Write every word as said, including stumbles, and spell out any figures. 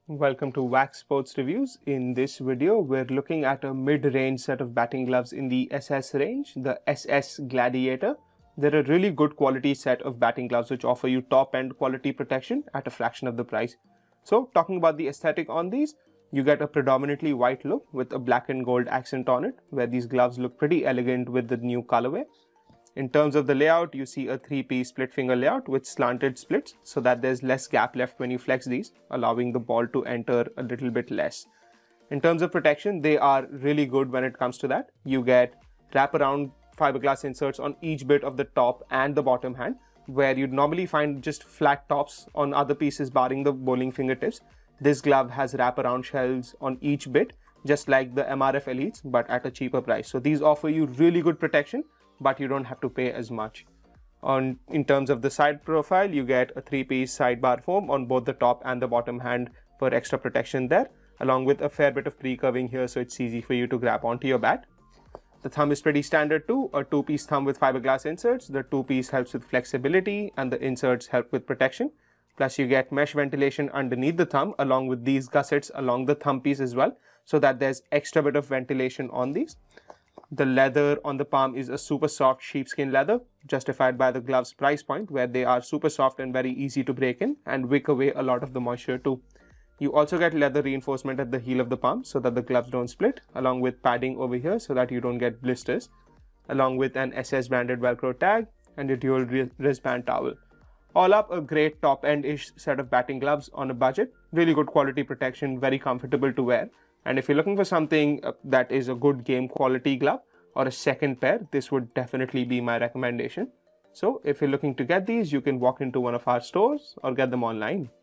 Welcome to Wax Sports Reviews. In this video, we're looking at a mid-range set of batting gloves in the S S range, the S S Gladiator. They're a really good quality set of batting gloves which offer you top-end quality protection at a fraction of the price. So, talking about the aesthetic on these, you get a predominantly white look with a black and gold accent on it, where these gloves look pretty elegant with the new colorway. In terms of the layout, you see a three-piece split finger layout with slanted splits so that there's less gap left when you flex these, allowing the ball to enter a little bit less. In terms of protection, they are really good when it comes to that. You get wraparound fiberglass inserts on each bit of the top and the bottom hand, where you'd normally find just flat tops on other pieces barring the bowling fingertips. This glove has wraparound shells on each bit, just like the M R F Elites, but at a cheaper price. So these offer you really good protection, but you don't have to pay as much. On in terms of the side profile, you get a three-piece sidebar foam on both the top and the bottom hand for extra protection there, along with a fair bit of pre-curving here so it's easy for you to grab onto your bat. The thumb is pretty standard too, a two-piece thumb with fiberglass inserts. The two-piece helps with flexibility and the inserts help with protection. Plus you get mesh ventilation underneath the thumb along with these gussets along the thumb piece as well, so that there's extra bit of ventilation on these. The leather on the palm is a super soft sheepskin leather, justified by the glove's price point, where they are super soft and very easy to break in and wick away a lot of the moisture too. You also get leather reinforcement at the heel of the palm so that the gloves don't split, along with padding over here so that you don't get blisters, along with an S S branded Velcro tag and a dual wristband towel. All up, a great top-end-ish set of batting gloves on a budget. Really good quality protection, very comfortable to wear. And if you're looking for something that is a good game quality glove or a second pair, this would definitely be my recommendation. So if you're looking to get these, you can walk into one of our stores or get them online.